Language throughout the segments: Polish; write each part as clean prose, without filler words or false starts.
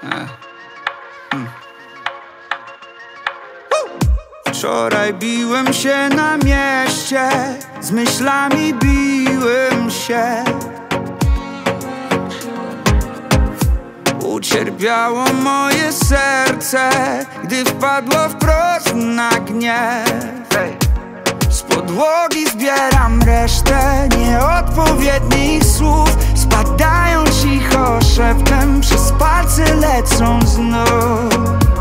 Wczoraj biłem się na mieście, z myślami biłem się. Ucierpiało moje serce, gdy wpadło wprost na gniew. Z podłogi zbieram resztę nieodpowiednich słów. Spadają cicho szeptem, przez palce lecą znów.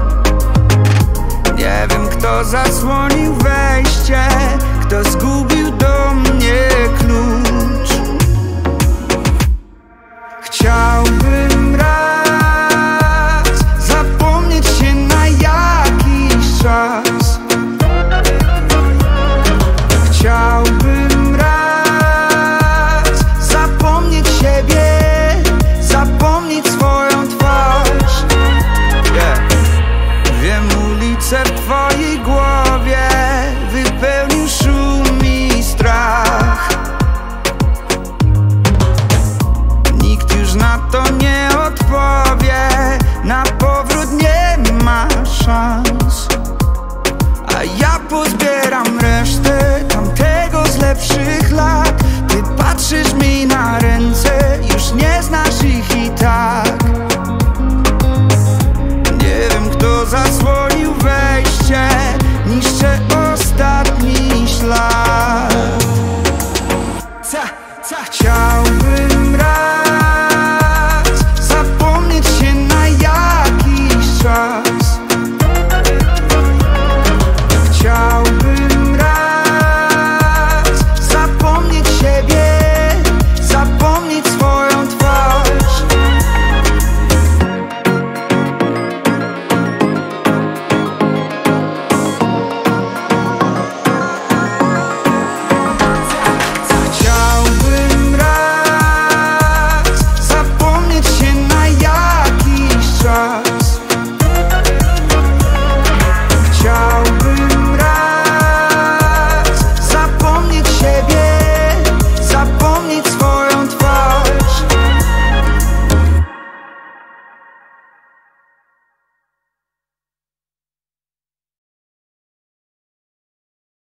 Nie wiem, kto zasłonił wejście, kto zgubił do mnie klucz. Chciałbym